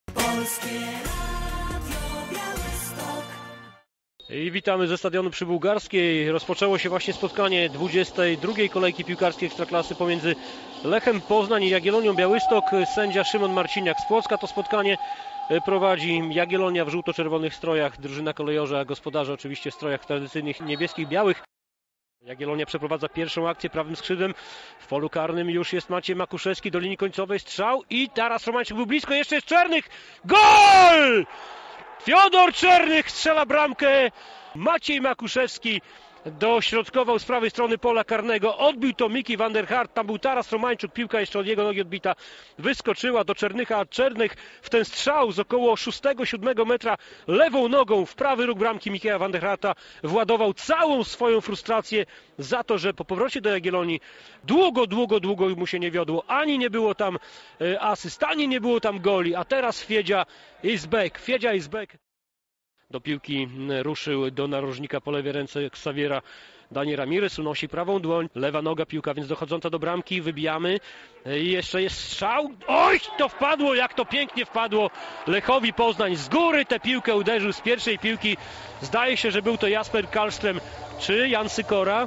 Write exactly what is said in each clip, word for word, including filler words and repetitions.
Polskie Radio Białystok. I witamy ze stadionu Przybułgarskiej. Rozpoczęło się właśnie spotkanie dwudziestej drugiej kolejki piłkarskiej Ekstraklasy pomiędzy Lechem Poznań i Jagiellonią Białystok. Sędzia Szymon Marciniak z Płocka to spotkanie prowadzi. Jagiellonia w żółto-czerwonych strojach, drużyna kolejorza, gospodarze oczywiście w strojach tradycyjnych niebieskich, białych. Jagiellonia przeprowadza pierwszą akcję prawym skrzydłem. W polu karnym już jest Maciej Makuszewski do linii końcowej, strzał i teraz Romańczyk był blisko, jeszcze jest Czernych. Gol! Fiodor Czernych strzela bramkę. Maciej Makuszewski dośrodkował z prawej strony pola karnego. Odbił to Miki van der Hart. Tam był Taras Romańczuk. Piłka jeszcze od jego nogi odbita. Wyskoczyła do Czernycha, a Czernych w ten strzał z około szóstego siódmego metra lewą nogą w prawy róg bramki Mikeja van der Harta władował całą swoją frustrację za to, że po powrocie do Jagiellonii długo, długo, długo mu się nie wiodło. Ani nie było tam asyst, ani nie było tam goli. A teraz Fiedzia is back. Fiedzia is back. Do piłki ruszył do narożnika po lewej ręce Xaviera Dani Ramirez, unosi prawą dłoń, lewa noga, piłka więc dochodząca do bramki, wybijamy i jeszcze jest strzał. Oj, to wpadło, jak to pięknie wpadło Lechowi Poznań. Z góry tę piłkę uderzył z pierwszej piłki. Zdaje się, że był to Jasper Karlström czy Jan Sykora.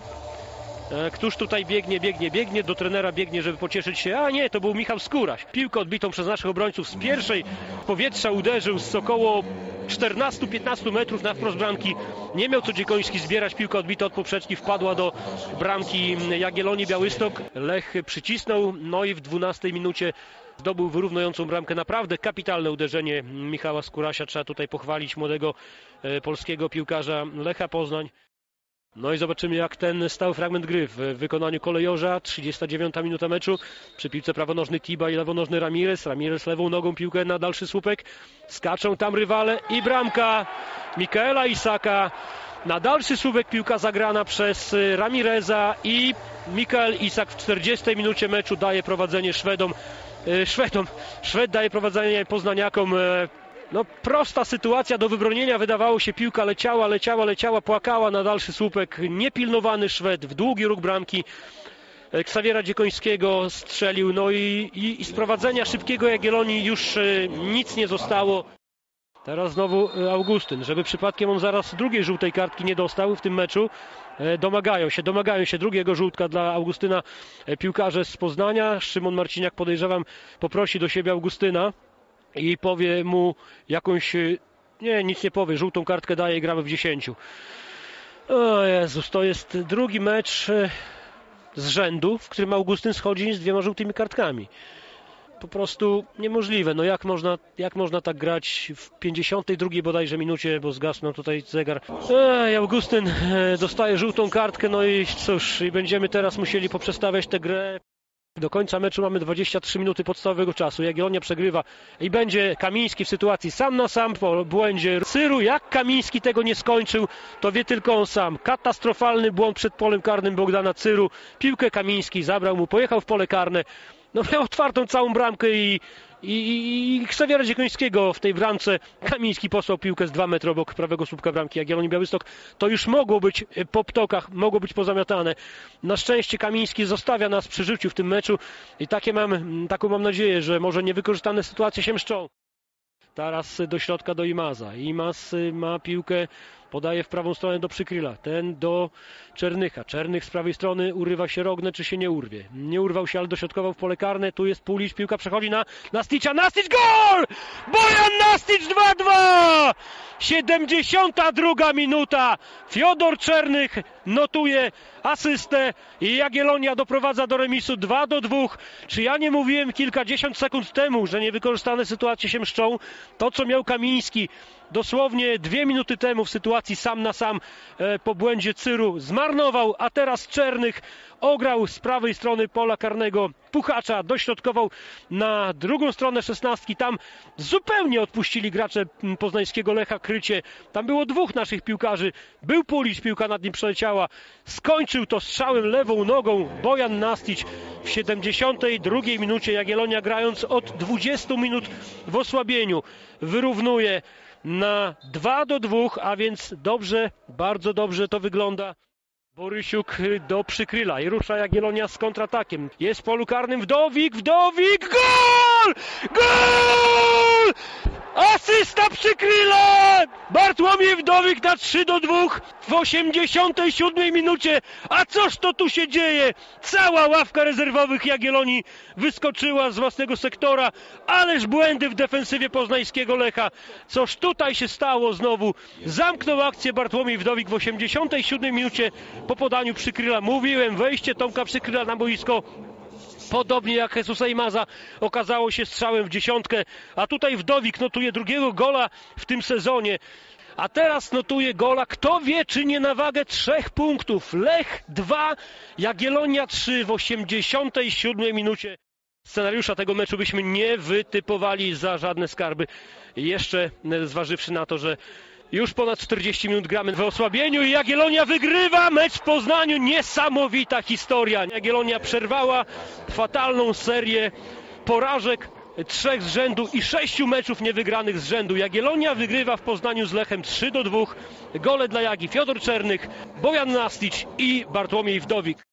Któż tutaj biegnie, biegnie, biegnie, do trenera biegnie, żeby pocieszyć się, a nie, to był Michał Skóraś. Piłkę odbitą przez naszych obrońców z pierwszej powietrza uderzył z około czternastu piętnastu metrów na wprost bramki. Nie miał co Dziekoński zbierać, piłka odbita od poprzeczki wpadła do bramki Jagiellonii Białystok. Lech przycisnął, no i w dwunastej minucie zdobył wyrównującą bramkę. Naprawdę kapitalne uderzenie Michała Skórasia. Trzeba tutaj pochwalić młodego polskiego piłkarza Lecha Poznań. No i zobaczymy, jak ten stały fragment gry w wykonaniu kolejorza. trzydziesta dziewiąta minuta meczu. Przy piłce prawonożny Tiba i lewonożny Ramirez. Ramirez lewą nogą piłkę na dalszy słupek. Skaczą tam rywale i bramka Mikaela Isaka. Na dalszy słupek piłka zagrana przez Ramireza i Mikael Isak w czterdziestej minucie meczu daje prowadzenie Szwedom. Szwedom. Szwed daje prowadzenie Poznaniakom. No prosta sytuacja do wybronienia, wydawało się, piłka leciała, leciała, leciała, płakała na dalszy słupek. Niepilnowany Szwed w długi róg bramki Ksawiera Dziekońskiego strzelił. No i, i, i z prowadzenia szybkiego Jagiellonii już e, nic nie zostało. Teraz znowu Augustyn, żeby przypadkiem on zaraz drugiej żółtej kartki nie dostał w tym meczu. E, domagają się, domagają się drugiego żółtka dla Augustyna e, piłkarze z Poznania. Szymon Marciniak, podejrzewam, poprosi do siebie Augustyna i powie mu jakąś, nie, nic nie powie, żółtą kartkę daje i gramy w dziesięciu. O Jezus, to jest drugi mecz z rzędu, w którym Augustyn schodzi z dwiema żółtymi kartkami. Po prostu niemożliwe. No jak można, jak można tak grać w pięćdziesiątej drugiej bodajże minucie, bo zgasł nam tutaj zegar. Ej, Augustyn dostaje żółtą kartkę, no i cóż, i będziemy teraz musieli poprzestawiać tę grę. Do końca meczu mamy dwadzieścia trzy minuty podstawowego czasu. Jagiellonia przegrywa i będzie Kamiński w sytuacji sam na sam po błędzie Cyru. Jak Kamiński tego nie skończył, to wie tylko on sam. Katastrofalny błąd przed polem karnym Bogdana Cyru. Piłkę Kamiński zabrał mu, pojechał w pole karne. No miał otwartą całą bramkę i, i, i Ksawiera Dziekońskiego w tej bramce. Kamiński posłał piłkę z dwa metry obok prawego słupka bramki Jagiellonii Białystok. To już mogło być po ptokach, mogło być pozamiatane. Na szczęście Kamiński zostawia nas przy życiu w tym meczu i takie mam, taką mam nadzieję, że może niewykorzystane sytuacje się mszczą. Teraz do środka do Imaza. Imaz ma piłkę, podaje w prawą stronę do Przykryla. Ten do Czernycha. Czernych z prawej strony, urywa się Rogne, czy się nie urwie? Nie urwał się, ale dośrodkował w pole karne. Tu jest Pulić, piłka przechodzi na Nasticza. Nastic, gol! Bojan Nastic dwa dwa! siedemdziesiąta druga minuta. Fiodor Czernych notuje asystę i Jagiellonia doprowadza do remisu dwa do dwóch. Czy ja nie mówiłem kilkadziesiąt sekund temu, że niewykorzystane sytuacje się mszczą? To, co miał Kamiński dosłownie dwie minuty temu w sytuacji sam na sam e, po błędzie Cyru zmarnował, a teraz Czernych ograł z prawej strony pola karnego Puchacza, dośrodkował na drugą stronę szesnastki. Tam zupełnie odpuścili gracze poznańskiego Lecha krycie. Tam było dwóch naszych piłkarzy. Był Pulić, piłka nad nim przeleciała. Skończył to strzałem lewą nogą Bojan Nastic w siedemdziesiątej drugiej minucie. Jagiellonia, grając od dwudziestu minut w osłabieniu, wyrównuje na dwa do dwóch, a więc dobrze, bardzo dobrze to wygląda. Borysiuk do Przykryla i rusza Jagiellonia z kontratakiem. Jest w polu karnym Wdowik, Wdowik, gol! Gol! Białysta przykryla! Bartłomiej Wdowik na trzy do dwóch w osiemdziesiątej siódmej minucie. A coż to tu się dzieje? Cała ławka rezerwowych Jagiellonii wyskoczyła z własnego sektora, ależ błędy w defensywie poznańskiego Lecha. Coż tutaj się stało znowu? Zamknął akcję Bartłomiej Wdowik w osiemdziesiątej siódmej minucie po podaniu Przykryla. Mówiłem, wejście Tomka Przykryla na boisko, podobnie jak Jesusa Imaza, okazało się strzałem w dziesiątkę, a tutaj Wdowik notuje drugiego gola w tym sezonie. A teraz notuje gola, kto wie, czy nie na wagę trzech punktów. Lech dwa, Jagiellonia trzy w osiemdziesiątej siódmej minucie. Scenariusza tego meczu byśmy nie wytypowali za żadne skarby. Jeszcze zważywszy na to, że już ponad czterdzieści minut gramy w osłabieniu i Jagiellonia wygrywa mecz w Poznaniu. Niesamowita historia. Jagiellonia przerwała fatalną serię porażek, trzech z rzędu i sześciu meczów niewygranych z rzędu. Jagiellonia wygrywa w Poznaniu z Lechem trzy do dwóch. Gole dla Jagi: Fiodor Czernych, Bojan Nastić i Bartłomiej Wdowik.